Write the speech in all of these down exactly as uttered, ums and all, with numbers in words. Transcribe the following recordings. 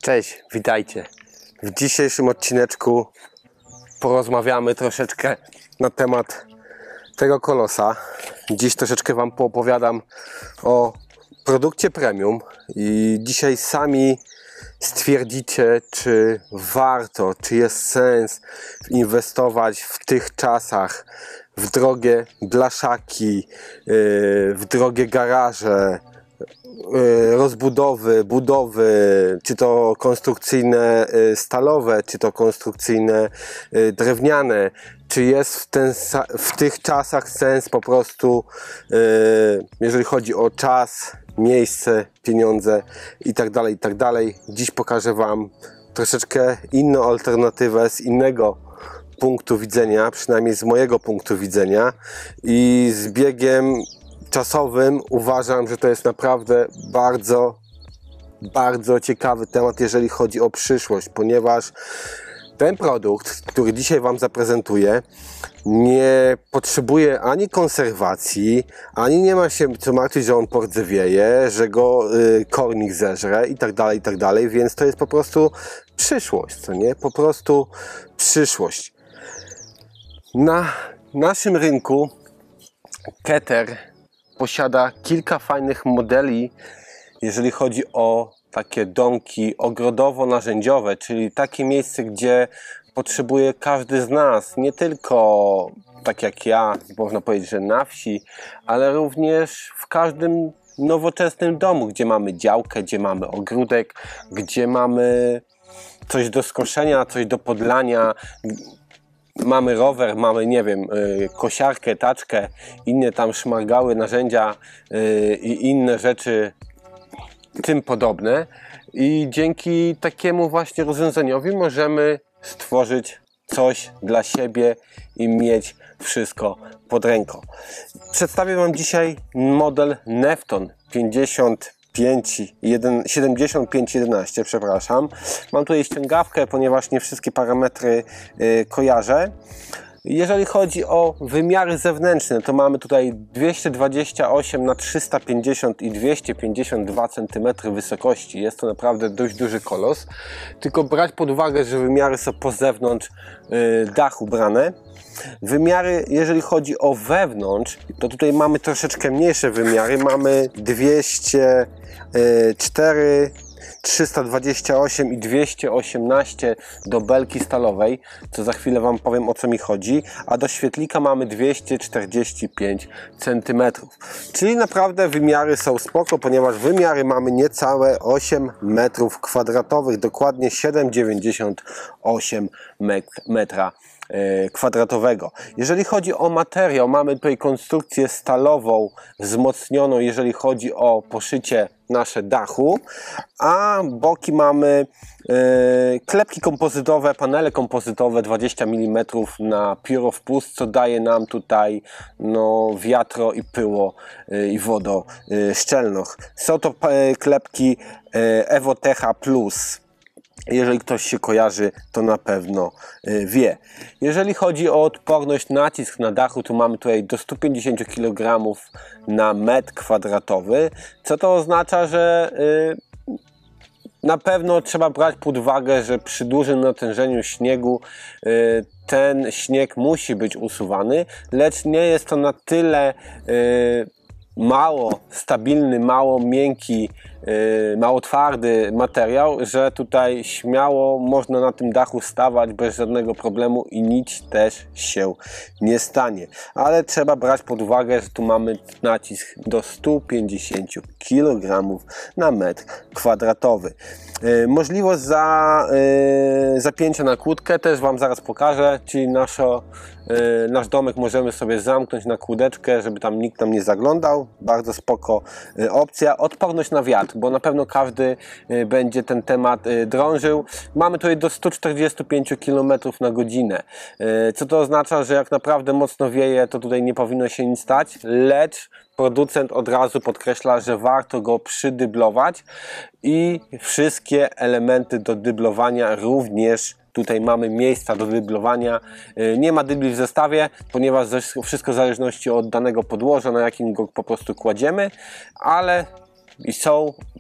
Cześć, witajcie. W dzisiejszym odcineczku porozmawiamy troszeczkę na temat tego kolosa. Dziś troszeczkę Wam poopowiadam o produkcie premium i dzisiaj sami stwierdzicie, czy warto, czy jest sens inwestować w tych czasach w drogie blaszaki, w drogie garaże, rozbudowy, budowy, czy to konstrukcyjne stalowe, czy to konstrukcyjne drewniane, czy jest w, ten, w tych czasach sens po prostu, jeżeli chodzi o czas, miejsce, pieniądze i tak dalej, i tak dalej. Dziś pokażę Wam troszeczkę inną alternatywę z innego punktu widzenia, przynajmniej z mojego punktu widzenia, i z biegiem czasowym uważam, że to jest naprawdę bardzo, bardzo ciekawy temat, jeżeli chodzi o przyszłość, ponieważ ten produkt, który dzisiaj Wam zaprezentuję, nie potrzebuje ani konserwacji, ani nie ma się co martwić, że on pordzewieje, że go y, kornik zeżre i tak dalej, i tak dalej, więc to jest po prostu przyszłość, co nie? Po prostu przyszłość. Na naszym rynku Keter posiada kilka fajnych modeli, jeżeli chodzi o takie domki ogrodowo-narzędziowe, czyli takie miejsce, gdzie potrzebuje każdy z nas, nie tylko tak jak ja, można powiedzieć, że na wsi, ale również w każdym nowoczesnym domu, gdzie mamy działkę, gdzie mamy ogródek, gdzie mamy coś do skoszenia, coś do podlania, mamy rower, mamy, nie wiem, kosiarkę, taczkę, inne tam szmargały, narzędzia i inne rzeczy tym podobne. I dzięki takiemu właśnie rozwiązaniowi możemy stworzyć coś dla siebie i mieć wszystko pod ręką. Przedstawię Wam dzisiaj model Nefton pięćdziesiąt pięć, siedemdziesiąt pięć jedenaście, przepraszam. Mam tutaj ściągawkę, ponieważ nie wszystkie parametry yy, kojarzę. Jeżeli chodzi o wymiary zewnętrzne, to mamy tutaj dwieście dwadzieścia osiem na trzysta pięćdziesiąt i dwieście pięćdziesiąt dwa centymetry wysokości. Jest to naprawdę dość duży kolos. Tylko brać pod uwagę, że wymiary są po zewnątrz yy, dachu brane. Wymiary, jeżeli chodzi o wewnątrz, to tutaj mamy troszeczkę mniejsze wymiary. Mamy dwieście cztery, trzysta dwadzieścia osiem i dwieście osiemnaście do belki stalowej, co za chwilę Wam powiem, o co mi chodzi, a do świetlika mamy dwieście czterdzieści pięć centymetrów. Czyli naprawdę wymiary są spoko, ponieważ wymiary mamy niecałe osiem metrów kwadratowych, dokładnie siedem przecinek dziewięćdziesiąt osiem metra kwadratowego. Jeżeli chodzi o materiał, mamy tutaj konstrukcję stalową wzmocnioną, jeżeli chodzi o poszycie nasze dachu, a boki mamy e, klepki kompozytowe, panele kompozytowe dwadzieścia milimetrów na pióro wpust, co daje nam tutaj no, wiatro i pyło e, i wodoszczelność. Są to e, klepki e, Evotecha Plus. Jeżeli ktoś się kojarzy, to na pewno wie. Jeżeli chodzi o odporność, nacisk na dachu, to mamy tutaj do stu pięćdziesięciu kilogramów na metr kwadratowy, co to oznacza, że na pewno trzeba brać pod uwagę, że przy dużym natężeniu śniegu ten śnieg musi być usuwany, lecz nie jest to na tyle mało stabilny, mało miękki, yy, mało twardy materiał, że tutaj śmiało można na tym dachu stawać bez żadnego problemu i nic też się nie stanie. Ale trzeba brać pod uwagę, że tu mamy nacisk do stu pięćdziesięciu kilogramów na metr kwadratowy. Yy, możliwość za, yy, zapięcia na kłódkę też Wam zaraz pokażę, czyli naszo, yy, nasz domek możemy sobie zamknąć na kłódeczkę, żeby tam nikt nam nie zaglądał. Bardzo spoko yy, opcja. Odporność na wiatr, bo na pewno każdy yy, będzie ten temat yy, drążył. Mamy tutaj do stu czterdziestu pięciu kilometrów na godzinę, yy, co to oznacza, że jak naprawdę mocno wieje, to tutaj nie powinno się nic stać, lecz producent od razu podkreśla, że warto go przydyblować i wszystkie elementy do dyblowania również tutaj mamy miejsca do dyblowania. Nie ma dybli w zestawie, ponieważ wszystko w zależności od danego podłoża, na jakim go po prostu kładziemy, ale i są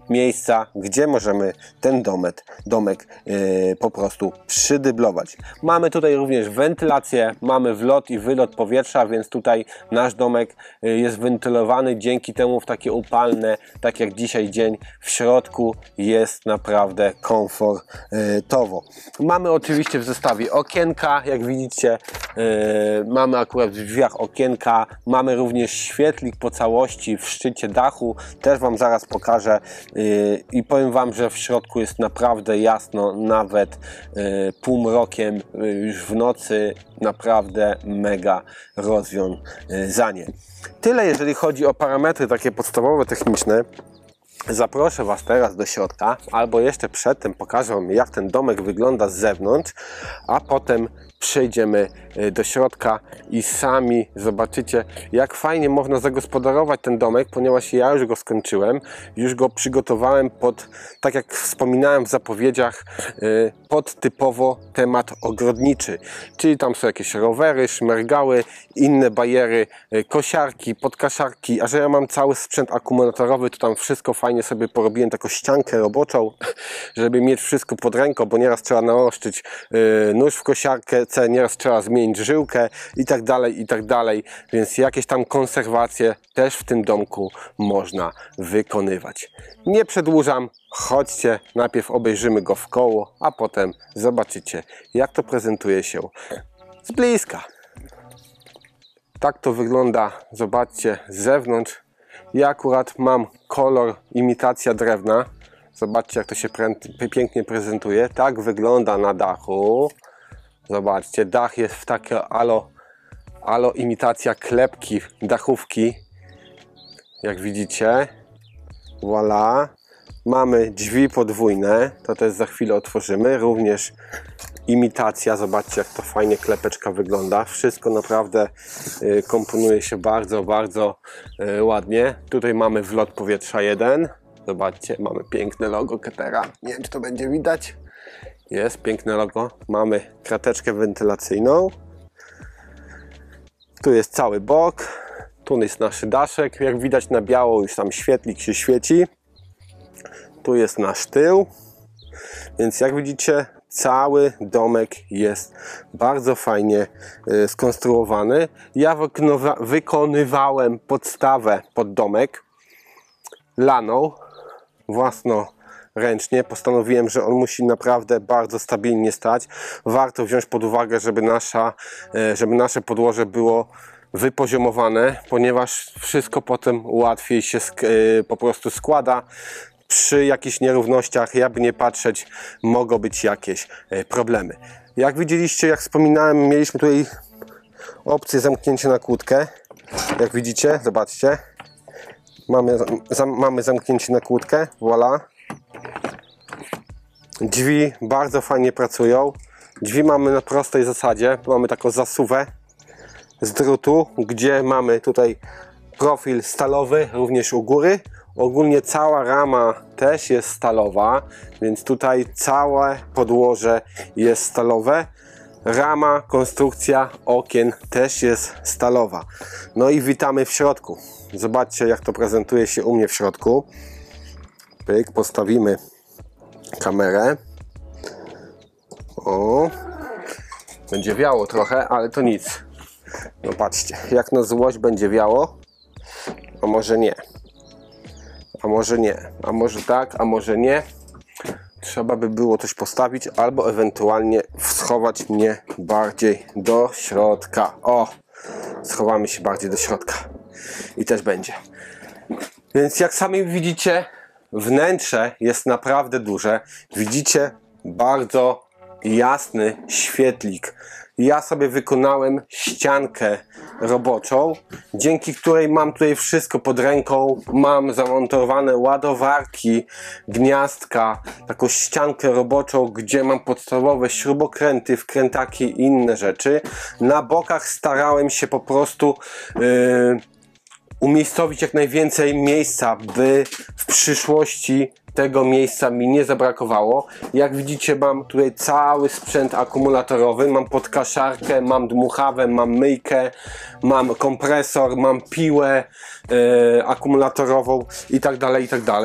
miejsca, gdzie możemy ten domek, domek yy, po prostu przydyblować. Mamy tutaj również wentylację, mamy wlot i wylot powietrza, więc tutaj nasz domek yy, jest wentylowany, dzięki temu w takie upalne, tak jak dzisiaj dzień, w środku jest naprawdę komfortowo. Mamy oczywiście w zestawie okienka, jak widzicie, yy, mamy akurat w drzwiach okienka, mamy również świetlik po całości w szczycie dachu, też Wam zaraz pokażę yy, i powiem Wam, że w środku jest naprawdę jasno, nawet yy, półmrokiem, yy, już w nocy naprawdę mega rozwiązanie. Tyle jeżeli chodzi o parametry takie podstawowe, techniczne. Zaproszę Was teraz do środka, albo jeszcze przedtem pokażę Wam, jak ten domek wygląda z zewnątrz, a potem przejdziemy do środka i sami zobaczycie, jak fajnie można zagospodarować ten domek, ponieważ ja już go skończyłem, już go przygotowałem pod, tak jak wspominałem w zapowiedziach, pod typowo temat ogrodniczy, czyli tam są jakieś rowery, szmergały, inne bajery, kosiarki, podkaszarki, a że ja mam cały sprzęt akumulatorowy, to tam wszystko fajnie sobie porobiłem, taką ściankę roboczą, żeby mieć wszystko pod ręką, bo nieraz trzeba naostrzyć nóż w kosiarkę, nieraz trzeba zmienić żyłkę i tak dalej, i tak dalej, więc jakieś tam konserwacje też w tym domku można wykonywać. Nie przedłużam, chodźcie, najpierw obejrzymy go w koło, a potem zobaczycie, jak to prezentuje się z bliska. Tak to wygląda, zobaczcie, z zewnątrz. Ja akurat mam kolor imitacja drewna. Zobaczcie, jak to się pięknie prezentuje. Tak wygląda na dachu. Zobaczcie, dach jest w takie alo, alo imitacja klepki, dachówki. Jak widzicie. Voilà. Mamy drzwi podwójne. To też za chwilę otworzymy. Również imitacja. Zobaczcie, jak to fajnie klepeczka wygląda. Wszystko naprawdę y, komponuje się bardzo, bardzo y, ładnie. Tutaj mamy wlot powietrza jeden. Zobaczcie, mamy piękne logo Kettera. Nie wiem, czy to będzie widać. Jest piękne logo. Mamy krateczkę wentylacyjną. Tu jest cały bok. Tu jest nasz daszek. Jak widać na biało, już tam świetlik się świeci. Tu jest nasz tył. Więc jak widzicie, cały domek jest bardzo fajnie y, skonstruowany. Ja wykonywałem podstawę pod domek laną własnoręcznie. Postanowiłem, że on musi naprawdę bardzo stabilnie stać. Warto wziąć pod uwagę, żeby, nasza, y, żeby nasze podłoże było wypoziomowane, ponieważ wszystko potem łatwiej się y, po prostu składa. Przy jakichś nierównościach, jakby nie patrzeć, mogą być jakieś problemy. Jak widzieliście, jak wspominałem, mieliśmy tutaj opcję zamknięcia na kłódkę. Jak widzicie, zobaczcie. Mamy, zam, mamy zamknięcie na kłódkę. Voilà. Drzwi bardzo fajnie pracują. Drzwi mamy na prostej zasadzie. Mamy taką zasuwę z drutu, gdzie mamy tutaj profil stalowy, również u góry. Ogólnie cała rama też jest stalowa, więc tutaj całe podłoże jest stalowe. Rama, konstrukcja okien też jest stalowa. No i witamy w środku. Zobaczcie, jak to prezentuje się u mnie w środku. Pyk, postawimy kamerę. O, będzie wiało trochę, ale to nic. No patrzcie, jak na złość będzie wiało, a może nie. A może nie, a może tak, a może nie. Trzeba by było coś postawić, albo ewentualnie schować mnie bardziej do środka. O, schowamy się bardziej do środka i też będzie. Więc jak sami widzicie, wnętrze jest naprawdę duże. Widzicie bardzo jasny świetlik. Ja sobie wykonałem ściankę roboczą, dzięki której mam tutaj wszystko pod ręką. Mam zamontowane ładowarki, gniazdka, taką ściankę roboczą, gdzie mam podstawowe śrubokręty, wkrętaki i inne rzeczy. Na bokach starałem się po prostu yy, umiejscowić jak najwięcej miejsca, by w przyszłości tego miejsca mi nie zabrakowało. Jak widzicie, mam tutaj cały sprzęt akumulatorowy, mam podkaszarkę, mam dmuchawę, mam myjkę, mam kompresor, mam piłę yy, akumulatorową i tak dalej, i tak dalej.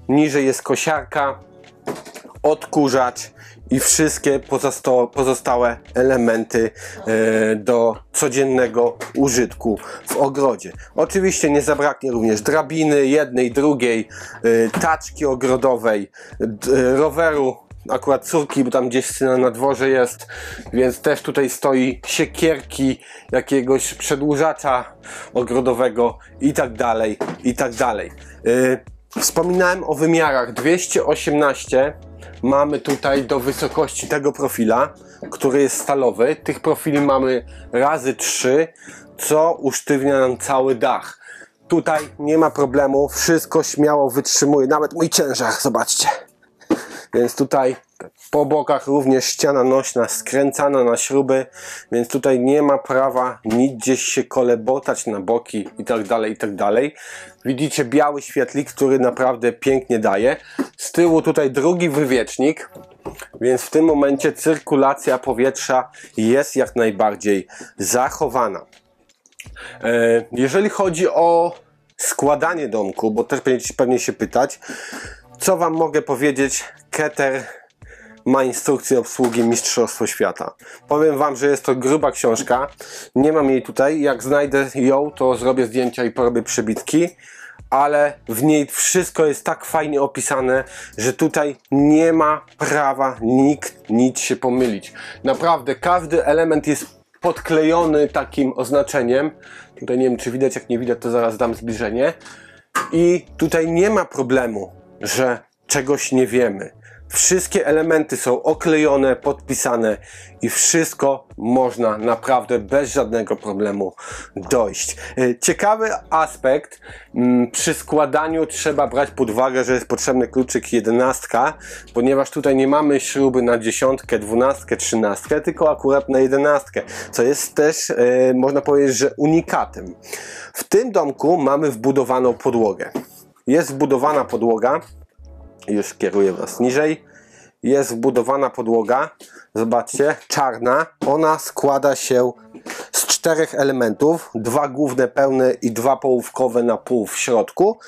niżej jest kosiarka, odkurzacz i wszystkie pozostałe elementy e, do codziennego użytku w ogrodzie. Oczywiście nie zabraknie również drabiny, jednej, drugiej, e, taczki ogrodowej, d, roweru, akurat córki, bo tam gdzieś syna na dworze jest, więc też tutaj stoi siekierki, jakiegoś przedłużacza ogrodowego i tak dalej, i tak dalej. E, wspominałem o wymiarach dwieście osiemnaście. Mamy tutaj do wysokości tego profila, który jest stalowy. Tych profili mamy razy trzy, co usztywnia nam cały dach. Tutaj nie ma problemu, wszystko śmiało wytrzymuje, nawet mój ciężar, zobaczcie. Więc tutaj po bokach również ściana nośna skręcana na śruby, więc tutaj nie ma prawa nic gdzieś się kolebotać na boki i tak dalej, i tak dalej. Widzicie biały świetlik, który naprawdę pięknie daje. Z tyłu tutaj drugi wywiecznik, więc w tym momencie cyrkulacja powietrza jest jak najbardziej zachowana. Jeżeli chodzi o składanie domku, bo też będziecie pewnie się pytać, co wam mogę powiedzieć, Keter ma instrukcję obsługi Mistrzostwo Świata. Powiem wam, że jest to gruba książka, nie mam jej tutaj, jak znajdę ją, to zrobię zdjęcia i porobię przebitki, ale w niej wszystko jest tak fajnie opisane, że tutaj nie ma prawa nikt nic się pomylić. Naprawdę każdy element jest podklejony takim oznaczeniem, tutaj nie wiem czy widać, jak nie widać to zaraz dam zbliżenie, i tutaj nie ma problemu, że czegoś nie wiemy. Wszystkie elementy są oklejone, podpisane i wszystko można naprawdę bez żadnego problemu dojść. Ciekawy aspekt, przy składaniu trzeba brać pod uwagę, że jest potrzebny kluczyk jedenastka, ponieważ tutaj nie mamy śruby na dziesiątkę, dwunastkę, trzynastkę, tylko akurat na jedenastkę, co jest też, można powiedzieć, że unikatem. W tym domku mamy wbudowaną podłogę. Jest wbudowana podłoga, już kieruję was niżej, jest wbudowana podłoga, zobaczcie, czarna, ona składa się z czterech elementów, dwa główne pełne i dwa połówkowe na pół w środku,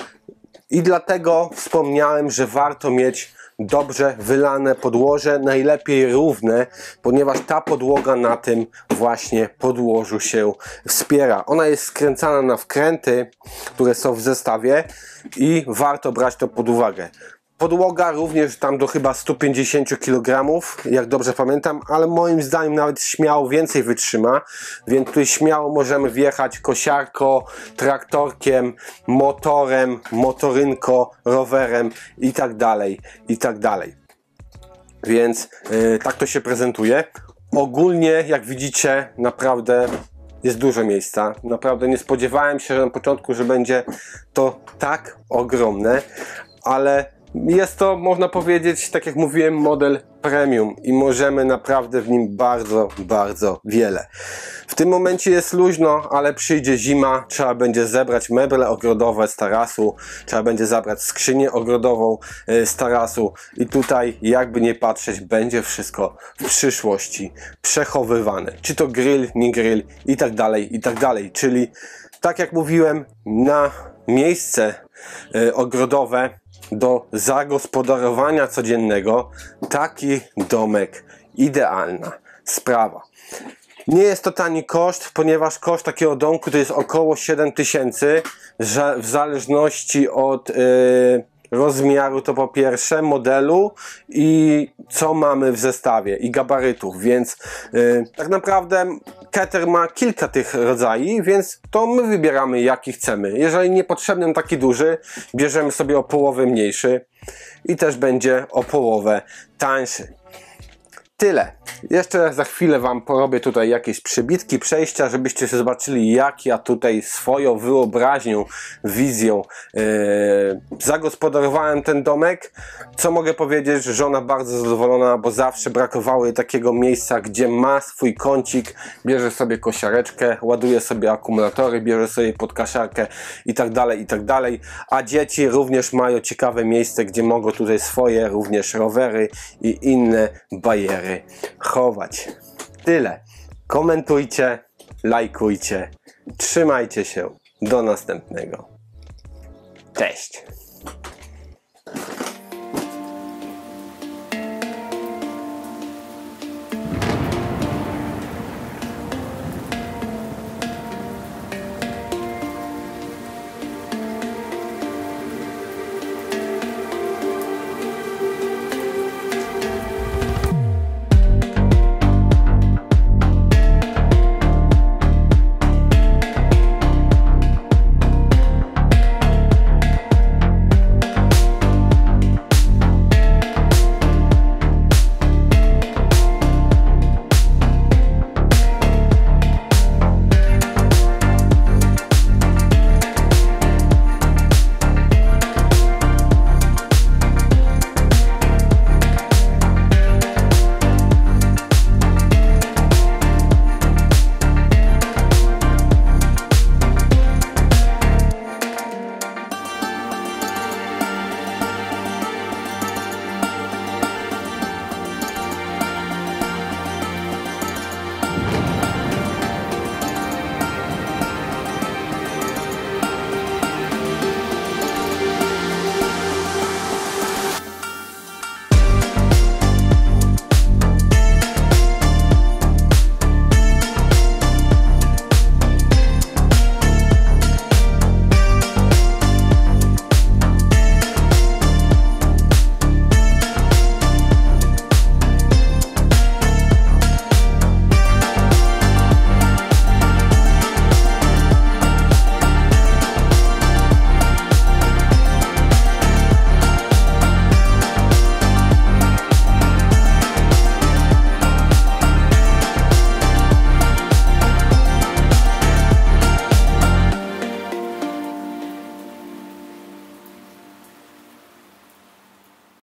i dlatego wspomniałem, że warto mieć dobrze wylane podłoże, najlepiej równe, ponieważ ta podłoga na tym właśnie podłożu się wspiera. Ona jest skręcana na wkręty, które są w zestawie i warto brać to pod uwagę. Podłoga również tam do chyba stu pięćdziesięciu kilogramów, jak dobrze pamiętam, ale moim zdaniem nawet śmiało więcej wytrzyma, więc tutaj śmiało możemy wjechać kosiarką, traktorkiem, motorem, motorynko, rowerem i tak dalej, i tak dalej. Więc yy, tak to się prezentuje. Ogólnie, jak widzicie, naprawdę jest dużo miejsca. Naprawdę nie spodziewałem się na początku, że będzie to tak ogromne, ale jest to, można powiedzieć, tak jak mówiłem, model premium i możemy naprawdę w nim bardzo, bardzo wiele. W tym momencie jest luźno, ale przyjdzie zima, trzeba będzie zebrać meble ogrodowe z tarasu, trzeba będzie zabrać skrzynię ogrodową z tarasu i tutaj, jakby nie patrzeć, będzie wszystko w przyszłości przechowywane. Czy to grill, nie grill i tak dalej, i tak dalej. Czyli, tak jak mówiłem, na miejsce ogrodowe do zagospodarowania codziennego taki domek idealna sprawa. Nie jest to tani koszt, ponieważ koszt takiego domku to jest około siedem tysięcy, w zależności od yy, rozmiaru, to po pierwsze, modelu i co mamy w zestawie i gabarytów, więc yy, tak naprawdę Keter ma kilka tych rodzajów, więc to my wybieramy, jaki chcemy. Jeżeli niepotrzebny nam taki duży, bierzemy sobie o połowę mniejszy i też będzie o połowę tańszy. Tyle. Jeszcze za chwilę wam porobię tutaj jakieś przebitki, przejścia, żebyście się zobaczyli, jak ja tutaj swoją wyobraźnią, wizją yy, zagospodarowałem ten domek. Co mogę powiedzieć, że żona bardzo zadowolona, bo zawsze brakowało jej takiego miejsca, gdzie ma swój kącik, bierze sobie kosiareczkę, ładuje sobie akumulatory, bierze sobie podkaszarkę i tak dalej, i tak dalej. A dzieci również mają ciekawe miejsce, gdzie mogą tutaj swoje również rowery i inne bajery chować. Tyle. Komentujcie, lajkujcie. Trzymajcie się. Do następnego. Cześć.